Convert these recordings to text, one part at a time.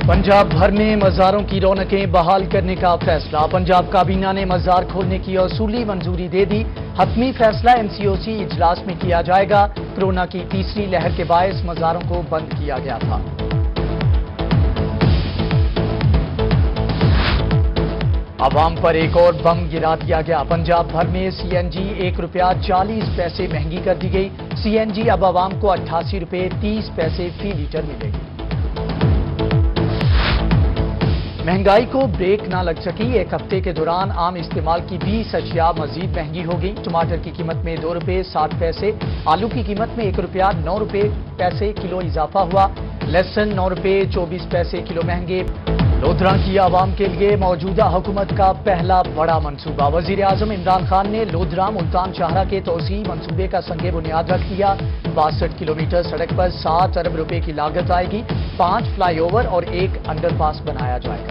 पंजाब भर में मज़ारों की रौनकें बहाल करने का फैसला। पंजाब काबीना ने मज़ार खोलने की असूली मंजूरी दे दी। हतमी फैसला MCOC इजलास में किया जाएगा। कोरोना की तीसरी लहर के बायस मज़ारों को बंद किया गया था। अवाम पर एक और बम गिरा दिया गया। पंजाब भर में CNG ₹1.40 महंगी कर दी गई। CNG अब अवाम को ₹88.30 फी लीटर मिलेगी। महंगाई को ब्रेक ना लग सकी। एक हफ्ते के दौरान आम इस्तेमाल की 20 अशिया मजीद महंगी हो गई। टमाटर की कीमत में ₹2.60, आलू की कीमत में ₹1.09 किलो इजाफा हुआ। लहसुन ₹9.24 किलो महंगे। लोधरा की आवाम के लिए मौजूदा हुकूमत का पहला बड़ा मंसूबा। वजीर आजम इमरान खान ने लोधरा मुल्तान शाहरा के तोसी मंसूबे का संगे बुनियाद रख दिया। 62 किलोमीटर सड़क पर 7 अरब रुपए की लागत आएगी। 5 फ्लाईओवर और 1 अंडरपास बनाया जाएगा।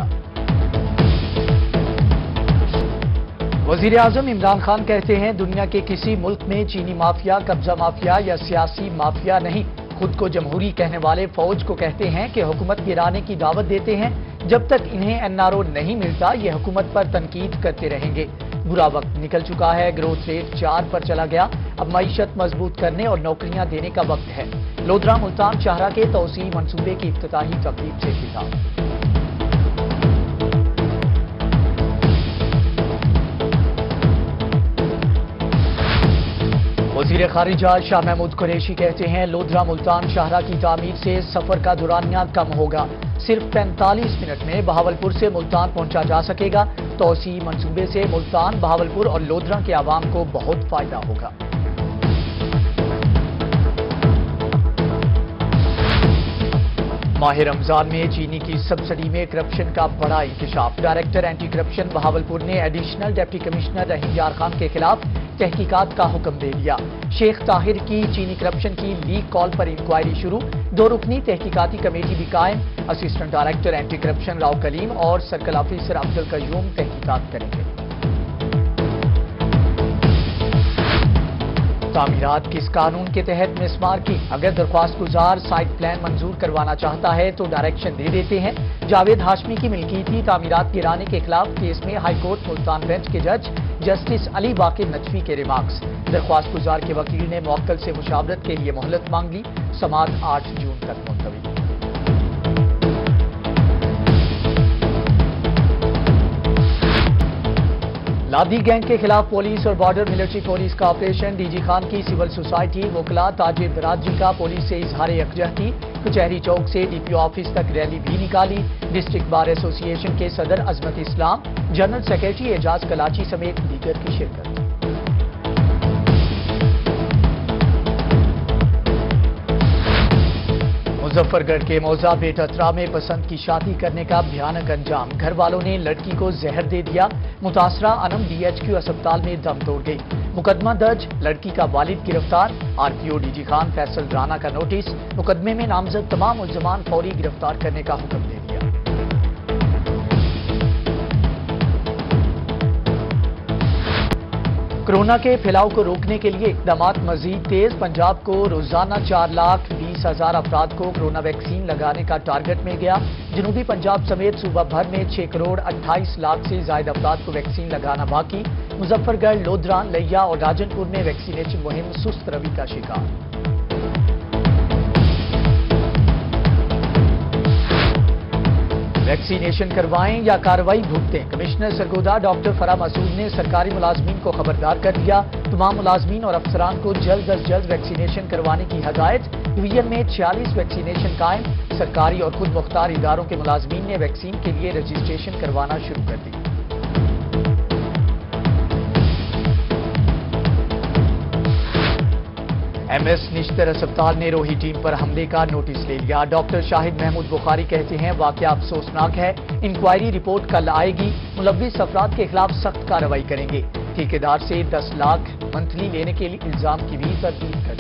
वजीर आजम इमरान खान कहते हैं, दुनिया के किसी मुल्क में चीनी माफिया, कब्जा माफिया या सियासी माफिया नहीं। खुद को जमहूरी कहने वाले फौज को कहते हैं कि हुकूमत गिराने की दावत देते हैं। जब तक इन्हें NRO नहीं मिलता, ये हुकूमत पर तनकीद करते रहेंगे। बुरा वक्त निकल चुका है। ग्रोथ रेट 4 पर चला गया। अब मईशत मजबूत करने और नौकरियां देने का वक्त है। लोधरा मुल्तान शाहरा के तौसी मंसूबे की इफ्तिताही तकरीब से खिताब। वजीर खारिजा शाह महमूद कुरैशी कहते हैं, लोधरा मुल्तान शाहरा की तामीर से सफर का दुरानिया कम होगा। सिर्फ 45 मिनट में बहावलपुर से मुल्तान पहुंचा जा सकेगा। तौसी मंसूबे से मुल्तान, बहावलपुर और लोधरा के आवाम को बहुत फायदा होगा। माह रमजान में चीनी की सब्सिडी में करप्शन का बड़ा इंकशाफ। डायरेक्टर एंटी करप्शन बहावलपुर ने एडिशनल डिप्टी कमिश्नर रहीम यार खान के खिलाफ तहकीकात का हुक्म दे दिया। शेख ताहिर की चीनी करप्शन की लीक कॉल पर इंक्वायरी शुरू। 2 रुकनी तहकीकाती कमेटी भी कायम। Assistant director anti corruption Rao Kaleem और सर्कल ऑफिसर अब्दुल कयूम तहकीकात करेंगे। तामीरात किस कानून के तहत मिसमार की? अगर दरख्वास्त गुजार साइट प्लान मंजूर करवाना चाहता है तो डायरेक्शन दे देते हैं। जावेद हाशमी की मिल्कियती तामीरात गिराने के खिलाफ केस में हाईकोर्ट मुल्तान बेंच के जज जस्टिस अली बाकिर नजफी के रिमार्क्स। दरख्वास्त गुजार के वकील ने मुवक्किल से मुशावरत के लिए मोहलत मांग ली। समाअत 8 जून तक मुलतवी। लादी गैंग के खिलाफ पुलिस और बॉर्डर मिलिट्री पुलिस का ऑपरेशन। डीजी खान की सिविल सोसाइटी, वकला, ताजिर बरादरी का पुलिस से इजहार यकजहती। कचहरी चौक से DPO ऑफिस तक रैली भी निकाली। डिस्ट्रिक्ट बार एसोसिएशन के सदर अजमत इस्लाम, जनरल सेक्रेटरी एजाज कलाची समेत दीगर की शिरकत। मुजफ्फरगढ़ के मौजा बेटतरा में पसंद की शादी करने का भयानक अंजाम। घर वालों ने लड़की को जहर दे दिया। मुतासरा अनम DHQ अस्पताल में दम तोड़ गई। मुकदमा दर्ज, लड़की का वालिद गिरफ्तार। RPO DG खान फैसल राना का नोटिस। मुकदमे में नामजद तमाम मुल्जमान फौरी गिरफ्तार करने का हुक्म दे दिया। कोरोना के फैलाव को रोकने के लिए इकदामात मजीद तेज। पंजाब को रोजाना 4,20,000 अफराद को कोरोना वैक्सीन लगाने का टारगेट मिल गया। जनूबी पंजाब समेत सूबा भर में 6,28,00,000 से ज्यादा अफराद को वैक्सीन लगाना बाकी। मुजफ्फरगढ़, लोधरा, लैया और राजनपुर में वैक्सीनेशन मुहिम सुस्त रवि का शिकार। वैक्सीनेशन करवाएं या कार्रवाई भुगतें। कमिश्नर सरगोदा डॉक्टर फराह मसूद ने सरकारी मुलाजमीन को खबरदार कर दिया। तमाम मुलाजमीन और अफसरान को जल्द अज जल्द वैक्सीनेशन करवाने की हदायत। डिवीजन में 46 वैक्सीनेशन कायम। सरकारी और खुद मुख्तार इदारों के मुलाजमीन ने वैक्सीन के लिए रजिस्ट्रेशन करवाना शुरू कर दी। MS निश्तर अस्पताल ने रोही टीम पर हमले का नोटिस ले लिया। डॉक्टर शाहिद महमूद बुखारी कहते हैं, वाकया अफसोसनाक है। इंक्वायरी रिपोर्ट कल आएगी। मुलव्विस अफराद के खिलाफ सख्त कार्रवाई करेंगे। ठेकेदार से 10 लाख मंथली लेने के लिए इल्जाम की भी तरदीद कर दी।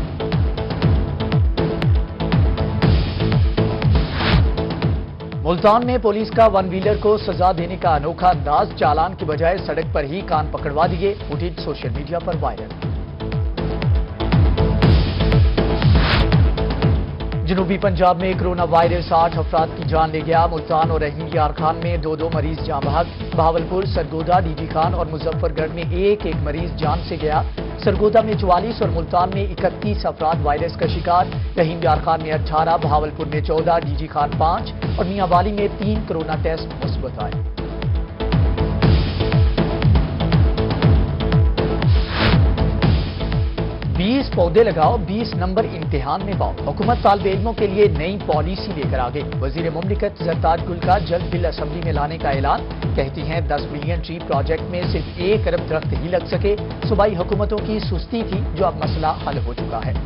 मुल्तान में पुलिस का 1 व्हीलर को सजा देने का अनोखा अंदाज। चालान की बजाय सड़क पर ही कान पकड़वा दिए। फुटेज सोशल मीडिया पर वायरल। जनूबी पंजाब में कोरोना वायरस 8 अफराद की जान ले गया। मुल्तान और रहीम यार खान में दो मरीज जान बहक। बहावलपुर, सरगोदा, डीडी खान और मुजफ्फरगढ़ में एक मरीज जान से गया। सरगोदा में 44 और मुल्तान में 31 अफराद वायरस का शिकार। रहीम यार खान में 18, बहावलपुर में 14, डीडी खान 5 और मियांवाली में 3 कोरोना टेस्ट मुस्बत आए। पौधे लगाओ, 20 नंबर इम्तिहान में पाओ। हुकूमत तालिब इल्मों के लिए नई पॉलिसी लेकर आ गई। वजीर मुमलिकत जरताज गुल का जल्द बिल असेंबली में लाने का ऐलान। कहती हैं 10 बिलियन ट्री प्रोजेक्ट में सिर्फ 1 अरब दरख्त ही लग सके। सूबाई हुकूमतों की सुस्ती थी, जो अब मसला हल हो चुका है।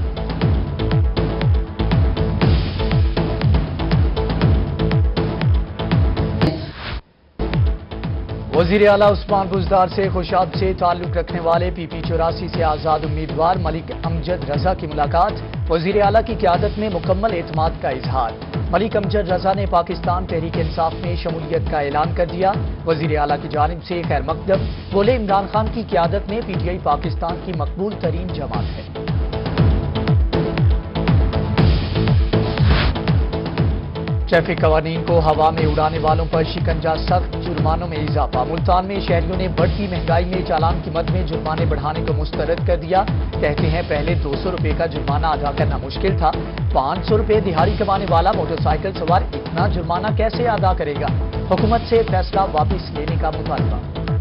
वजीर आला उस्मान बुज़दार से खुशाब से ताल्लुक रखने वाले PP 84 से आजाद उम्मीदवार मलिक अमजद रजा की मुलाकात। वजीर आला की क़यादत में मुकम्मल एतमाद का इजहार। मलिक अमजद रजा ने पाकिस्तान तहरीक इंसाफ में शमूलियत का ऐलान कर दिया। वजीर आला की जानिब से खैर मकदम। बोले, इमरान खान की क़यादत में PTI पाकिस्तान की मकबूल तरीन जमात है। ट्रैफिक कवानीन को हवा में उड़ाने वालों पर शिकंजा, सख्त जुर्मानों में इजाफा। मुल्तान में शहरियों ने बढ़ती महंगाई में चालान की मद में जुर्माने बढ़ाने को मुस्तरद कर दिया। कहते हैं पहले 200 रुपए का जुर्माना अदा करना मुश्किल था, 500 रुपए दिहाड़ी कमाने वाला मोटरसाइकिल सवार इतना जुर्माना कैसे अदा करेगा। हुकूमत से फैसला वापस लेने का मुतालबा।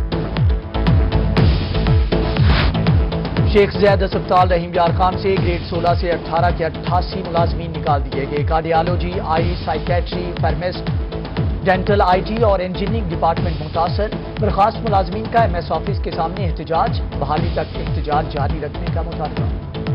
शेख ज़ैद अस्पताल रहीम यार खान से ग्रेड 16 से 18 के 88 मुलाजमीन निकाल दिए गए। Cardiology, eye, psychiatry, pharmacist, dental, IT और इंजीनियरिंग डिपार्टमेंट मुतासर। बर्खास्त मुलाजमीन का MS ऑफिस के सामने एहतजाज। बहाली तक एहतजाज जारी रखने का मुतालबा।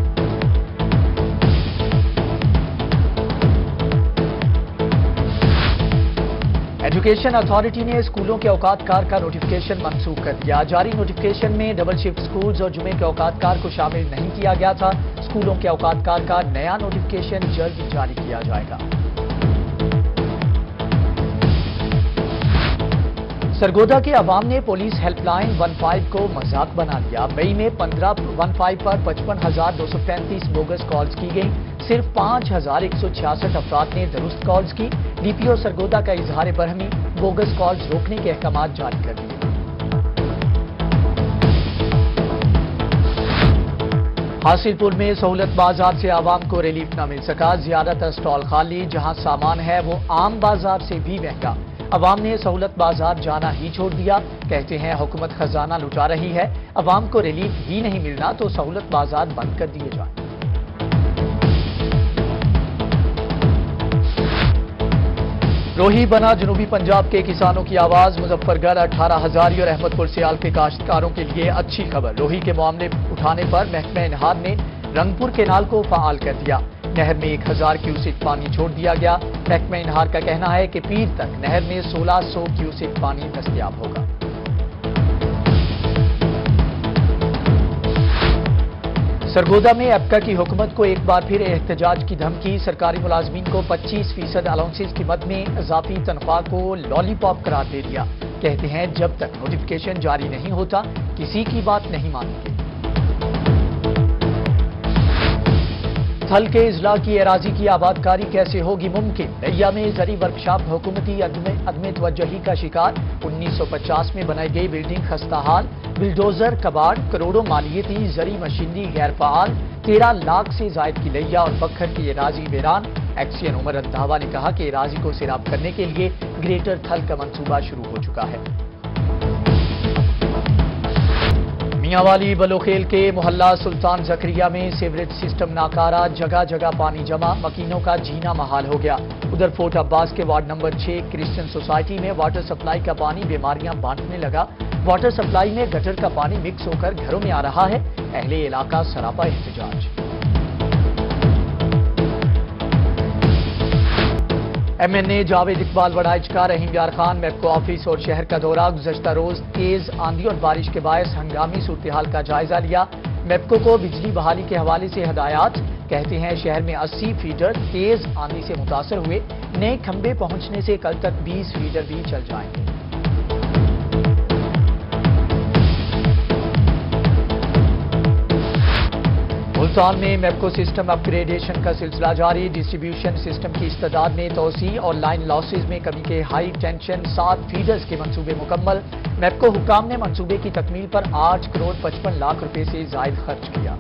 एजुकेशन अथॉरिटी ने स्कूलों के औकात कार का नोटिफिकेशन मनसूख कर दिया। जारी नोटिफिकेशन में डबल शिफ्ट स्कूल्स और जुमे के औकात कार को शामिल नहीं किया गया था। स्कूलों के औकात कार का नया नोटिफिकेशन जल्द जारी किया जाएगा। सरगोदा के अवाम ने पुलिस हेल्पलाइन 15 को मजाक बना दिया। मई में 15 पर 55,235 बोगस कॉल्स की गई। सिर्फ 5,166 अफराद ने दुरुस्त कॉल्स की। DPO सरगोदा का इजहार बरहमी, बोगस कॉल्स रोकने के अहकाम जारी कर दिए। हासिलपुर में सहूलत बाजार से आवाम को रिलीफ न मिल सका। ज्यादातर स्टॉल खाली, जहां सामान है वो आम बाजार से भी महंगा। अवाम ने सहूलत बाजार जाना ही छोड़ दिया। कहते हैं हुकूमत खजाना लुटा रही है, अवाम को रिलीफ ही नहीं मिलना तो सहूलत बाजार बंद कर दिए जाए। रोही बना जनूबी पंजाब के किसानों की आवाज। मुजफ्फरगढ़, 18,000 और अहमदपुर सियाल के काश्तकारों के लिए अच्छी खबर। रोही के मामले उठाने पर महकमा नहार ने रंगपुर केनाल को फाल कर दिया। नहर में 1,000 क्यूसेक पानी छोड़ दिया गया। महकमा नहार का कहना है कि पीर तक नहर में 1,600 क्यूसेक पानी दस्तयाब होगा। सरगोदा में एप्का की हुकूमत को एक बार फिर एहतजाज की धमकी। सरकारी मुलाजमीन को 25% अलाउंसेस की मद में इजाफी तनख्वाह को लॉलीपॉप करार दे दिया। कहते हैं जब तक नोटिफिकेशन जारी नहीं होता किसी की बात नहीं मानेंगे। थल के इजला की एराजी की आबादकारी कैसे होगी मुमकिन। नैया में जरी वर्कशॉप हुकूमती अदम तवज्जुही का शिकार। 1950 में बनाई गई बिल्डिंग खस्ताहाल। बिल्डोजर, कबाड़, करोड़ों मालियती जरी मशीनरी गैर फाल। 13 लाख से जायद की लैया और पत्थर की एराजी वीरान। एक्सियन उमर अंदावा ने कहा कि एराजी को सिराब करने के लिए ग्रेटर थल का मंसूबा शुरू हो चुका है। मियांवाली बलोखेल के मोहल्ला सुल्तान जकरिया में सीवरेज सिस्टम नाकारा, जगह जगह पानी जमा, मकीनों का जीना महाल हो गया। उधर फोर्ट अब्बास के वार्ड नंबर 6 क्रिश्चियन सोसाइटी में वाटर सप्लाई का पानी बीमारियां बांटने लगा। वाटर सप्लाई में गटर का पानी मिक्स होकर घरों में आ रहा है। अहले इलाका सरापा एहतजाज। MNA जावेद इकबाल वड़ाइच का रहीम यार खान मेपको ऑफिस और शहर का दौरा। गुज़श्ता रोज तेज आंधी और बारिश के बायस हंगामी सूरत-ए-हाल का जायजा लिया। मेपको को बिजली बहाली के हवाले से हदायत। कहते हैं शहर में 80 फीडर तेज आंधी से मुतासर हुए। नए खंबे पहुंचने से कल तक 20 फीडर भी चल जाएंगे। ملتان میں میپکو سسٹم اپ گریڈیشن کا سلسلہ جاری، ڈسٹریبیوشن سسٹم کی استعداد میں توسیع اور لائن لاسز میں کمی کے ہائی ٹینشن 7 فیڈرز کے منصوبے مکمل۔ میپکو حکام نے منصوبے کی تکمیل پر 8 کروڑ 55 لاکھ روپے سے زائد خرچ کیا۔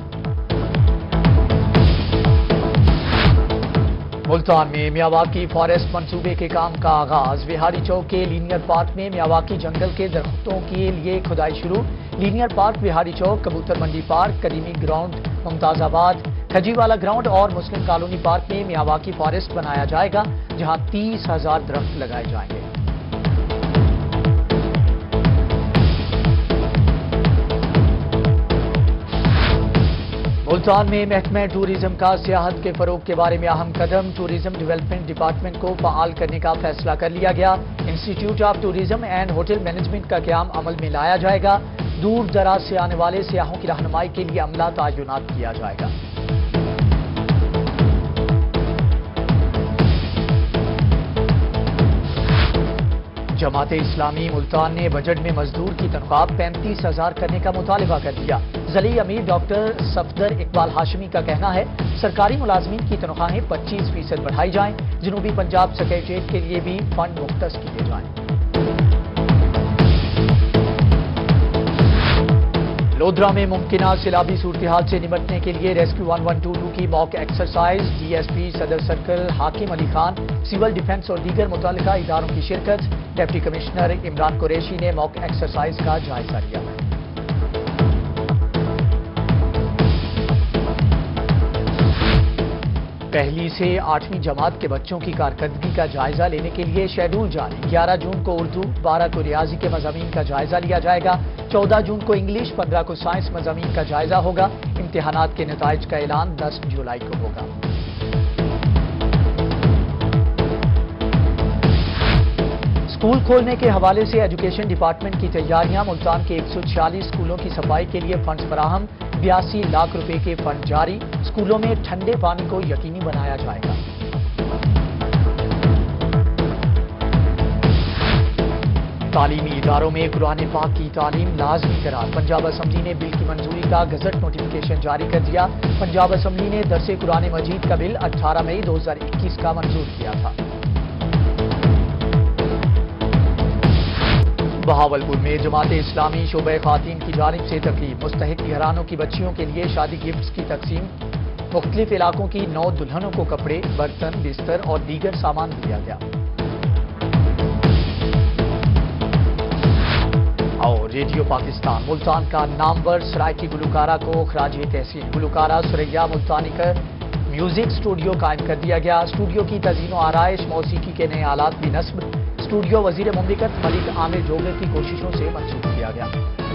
ملتان میں میاواکی فارسٹ منصوبے کے کام کا آغاز، وہاری چوک کے لینئر پارک میں میاواکی جنگل کے درختوں کے لیے کھدائی شروع۔ لینئر پارک، وہاری چوک، کبوتر منڈی پارک، قدیمی گراؤنڈ ممتاز آباد، کھجی والا گراؤنڈ اور مسلم کالونی پارک میں میاواکی فارسٹ بنایا جائے گا، جہاں 30,000 درخت لگائے جائیں گے۔ ملتان میں محکمہ ٹورزم کا سیاحت کے فروغ کے بارے میں اہم قدم، ٹورزم ڈیولپمنٹ ڈپارٹمنٹ کو فعال کرنے کا فیصلہ کر لیا گیا۔ Institute of tourism and hotel management کا قیام عمل میں لایا جائے گا۔ دور دراز سے آنے والے سیاحوں کی رہنمائی کے لیے عملہ تعینات کیا جائے گا۔ جماعت اسلامی ملتان نے بجٹ میں مزدور کی تنخواہ 35,000 کرنے کا مطالبہ کر دیا۔ ضلعی امیر ڈاکٹر صفدر اقبال ہاشمی کا کہنا ہے، سرکاری ملازمین کی تنخواہیں 25% بڑھائی جائیں، جنوبی پنجاب سیکریٹریٹ کے لیے بھی فنڈ مختص کیے جائیں۔ لودھرا میں ممکنہ سیلابی صورتحال سے نمٹنے کے لیے ریسکیو 1122 کی mock exercise, D S P صدر سرکل حاکم علی خان، سول ڈیفنس اور دیگر متعلقہ اداروں کی شرکت۔ ڈپٹی کمشنر عمران قریشی نے موک ایکسرسائز کا جائزہ لیا۔ پہلی سے 8ویں جماعت کے بچوں کی کارکردگی کا جائزہ لینے کے لیے شیڈول جاری، 11 جون کو اردو، 12 کو ریاضی کے مضامین کا جائزہ لیا جائے گا، 14 جون کو انگلش، 15 کو سائنس مضامین کا جائزہ ہوگا۔ امتحانات کے نتائج کا اعلان 10 جولائی کو ہوگا۔ اسکول کھولنے کے حوالے سے ایجوکیشن ڈپارٹمنٹ کی تیاریاں، ملتان کے 146 اسکولوں کی صفائی کے لیے فنڈز فراہم، 82 لاکھ روپے کے فنڈ جاری، اسکولوں میں ٹھنڈے پانی کو یقینی بنایا جائے گا۔ تعلیمی اداروں میں قرآن پاک کی تعلیم لازمی قرار، پنجاب اسمبلی نے بل کی منظوری کا گزٹ نوٹیفیکیشن جاری کر دیا۔ پنجاب اسمبلی نے درس قرآن مجید کا بل 18 مئی 2021 کا منظور کیا تھا۔ بہاولپور میں جماعت اسلامی شعبہ خواتین کی جانب سے تقریب، مستحق گھرانوں کی بچیوں کے لیے شادی گفٹس کی تقسیم، مختلف علاقوں کی 9 دلہنوں کو کپڑے، برتن، بستر اور دیگر سامان دیا گیا۔ اور ریڈیو پاکستان ملتان کا نامور سرائکی گلوکارہ کو خراج تحسین، گلوکارہ سریا ملتانی کا میوزک اسٹوڈیو قائم کر دیا گیا۔ اسٹوڈیو کی تزئین و آرائش، موسیقی کے نئے آلات بھی نصب، اسٹوڈیو وزیر مملکت ملک عامر جوگر کی کوششوں سے منسوخ کیا گیا۔